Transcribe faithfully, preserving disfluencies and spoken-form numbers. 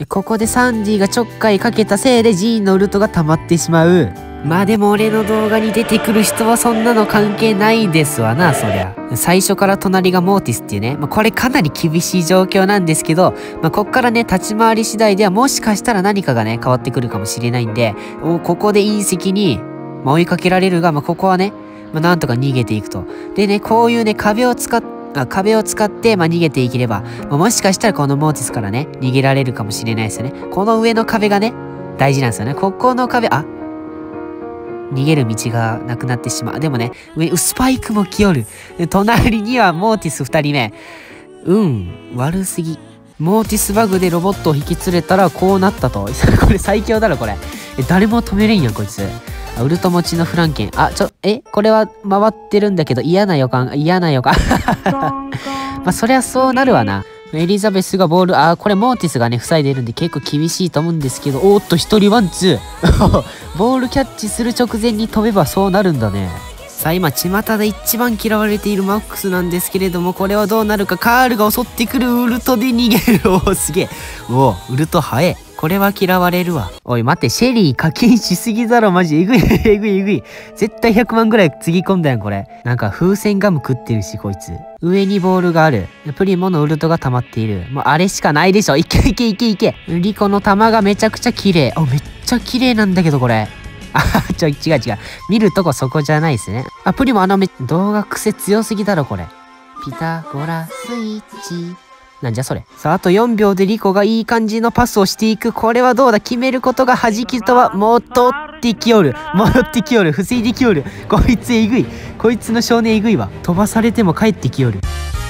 ここでサンディがちょっかいかけたせいでジーンのウルトが溜まってしまう。まあでも俺の動画に出てくる人はそんなの関係ないですわな、そりゃ。最初から隣がモーティスっていうね、まあ、これかなり厳しい状況なんですけど、まあ、こっからね、立ち回り次第ではもしかしたら何かがね、変わってくるかもしれないんで、おここで隕石に、まあ、追いかけられるが、まあ、ここはね、まあ、なんとか逃げていくと。でね、こういうね、壁を使っあ壁を使って、まあ、逃げていければ、まあ、もしかしたらこのモーティスからね、逃げられるかもしれないですよね。この上の壁がね、大事なんですよね。ここの壁、あ逃げる道がなくなってしまう。でもね、上、スパイクも来よる。隣にはモーティス二人目。うん、悪すぎ。モーティスバグでロボットを引き連れたらこうなったと。これ最強だろ、これ。え、誰も止めれんやん、こいつ。ウルト持ちのフランケン。あ、ちょ、え、これは回ってるんだけど嫌な予感、嫌な予感。まあ、そりゃそうなるわな。エリザベスがボール、あー、これモーティスがね、塞いでるんで結構厳しいと思うんですけど、おーっと、一人ワンツー。ボールキャッチする直前に飛べばそうなるんだね。さあ、今、巷で一番嫌われているマックスなんですけれども、これはどうなるか、カールが襲ってくるウルトで逃げる。おー、すげえ。おー、ウルト早え。これは嫌われるわ。おい、待って、シェリー課金しすぎだろ、マジ。えぐい、えぐい、えぐい。絶対ひゃくまんぐらいつぎ込んだやん、これ。なんか、風船ガム食ってるし、こいつ。上にボールがある。プリモのウルトが溜まっている。もう、あれしかないでしょ。いけいけいけいけ。リコの玉がめちゃくちゃ綺麗。あ、めっちゃ綺麗なんだけど、これ。あ、ちょ、違う違う。見るとこそこじゃないですね。あ、プリモあのめ、動画癖強すぎだろ、これ。ピタゴラスイッチ。なんじゃそれ。さあ、あとよんびょうでリコがいい感じのパスをしていく。これはどうだ、決めることが弾きとは、戻ってきよる。戻ってきよる。防いできよる。こいつえぐい。こいつの少年えぐいわ。飛ばされても帰ってきよる。